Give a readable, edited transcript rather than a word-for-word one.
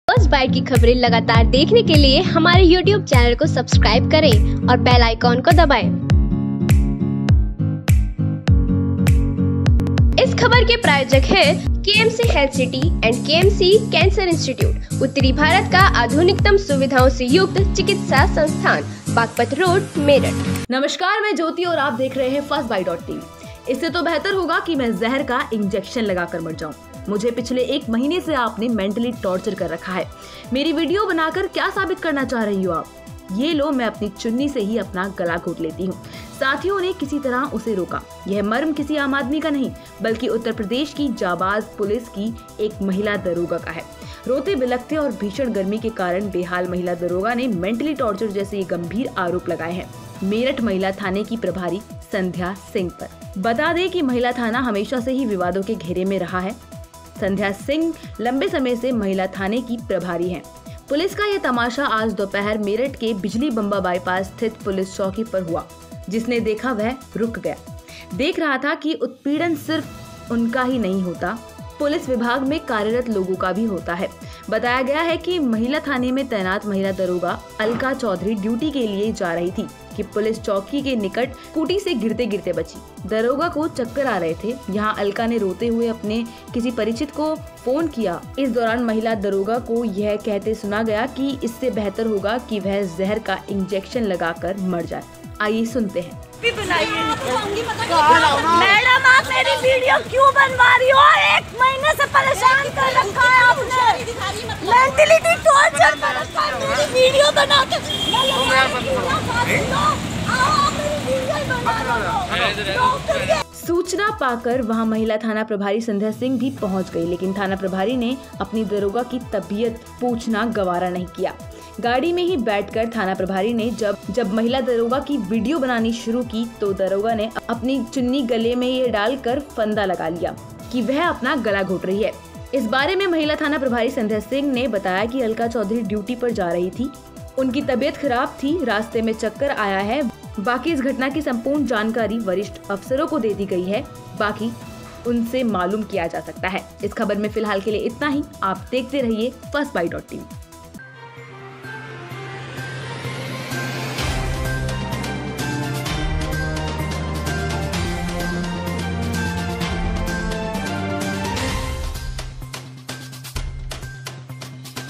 First bite की खबरें लगातार देखने के लिए हमारे YouTube चैनल को सब्सक्राइब करें और बेल आइकॉन को दबाएं। इस खबर के प्रायोजक है KMC health city and KMC cancer institute, उत्तरी भारत का आधुनिकतम सुविधाओं से युक्त चिकित्सा संस्थान, बागपत रोड, मेरठ। नमस्कार, मैं ज्योति और आप देख रहे हैं fastbyte.tv। इससे तो बेहतर होगा कि मैं जहर का इंजेक्शन लगाकर मर जाऊं। मुझे पिछले 1 महीने से आपने मेंटली टॉर्चर कर रखा है। मेरी वीडियो बनाकर क्या साबित करना चाह रही हो आप? ये लो, मैं अपनी चुन्नी से ही अपना गला घोट लेती हूँ। साथियों ने किसी तरह उसे रोका। यह मर्म किसी आम आदमी का नहीं, बल्कि उत्तर प्रदेश की जाबाज पुलिस की एक महिला दरोगा का है। रोते बिलखते और भीषण गर्मी के कारण बेहाल महिला दरोगा ने मेंटली टॉर्चर जैसे ये गंभीर आरोप लगाए हैं मेरठ महिला थाने की प्रभारी संध्या सिंह पर। बता दें कि महिला थाना हमेशा से ही विवादों के घेरे में रहा है। संध्या सिंह लंबे समय से महिला थाने की प्रभारी हैं। पुलिस का यह तमाशा आज दोपहर मेरठ के बिजली बम्बा बाईपास स्थित पुलिस चौकी पर हुआ। जिसने देखा वह रुक गया। देख रहा था कि उत्पीड़न सिर्फ उनका ही नहीं होता, पुलिस विभाग में कार्यरत लोगों का भी होता है। बताया गया है कि महिला थाने में तैनात महिला दरोगा अलका चौधरी ड्यूटी के लिए जा रही थी कि पुलिस चौकी के निकट स्कूटी से गिरते गिरते बची। दरोगा को चक्कर आ रहे थे। यहाँ अलका ने रोते हुए अपने किसी परिचित को फोन किया। इस दौरान महिला दरोगा को यह कहते सुना गया कि इससे बेहतर होगा कि वह जहर का इंजेक्शन लगाकर मर जाए। आइए सुनते हैं। मैडम, आप मेरी वीडियो क्यों बनवा रही हो? 1 महीने से परेशान कर रखा है आपने, मेंटलिटी टॉर्चर कर रखा है। मेरी वीडियो बना के सूचना पाकर वहां महिला थाना प्रभारी संध्या सिंह भी पहुंच गई, लेकिन थाना प्रभारी ने अपनी दरोगा की तबीयत पूछना गवारा नहीं किया। गाड़ी में ही बैठकर थाना प्रभारी ने जब महिला दरोगा की वीडियो बनानी शुरू की तो दरोगा ने अपनी चुन्नी गले में ये डालकर फंदा लगा लिया कि वह अपना गला घोट रही है। इस बारे में महिला थाना प्रभारी संध्या सिंह ने बताया कि अलका चौधरी ड्यूटी पर जा रही थी, उनकी तबीयत खराब थी, रास्ते में चक्कर आया है। बाकी इस घटना की संपूर्ण जानकारी वरिष्ठ अफसरों को दे दी गई है, बाकी उनसे मालूम किया जा सकता है। इस खबर में फिलहाल के लिए इतना ही। आप देखते रहिए fastbyte.tv।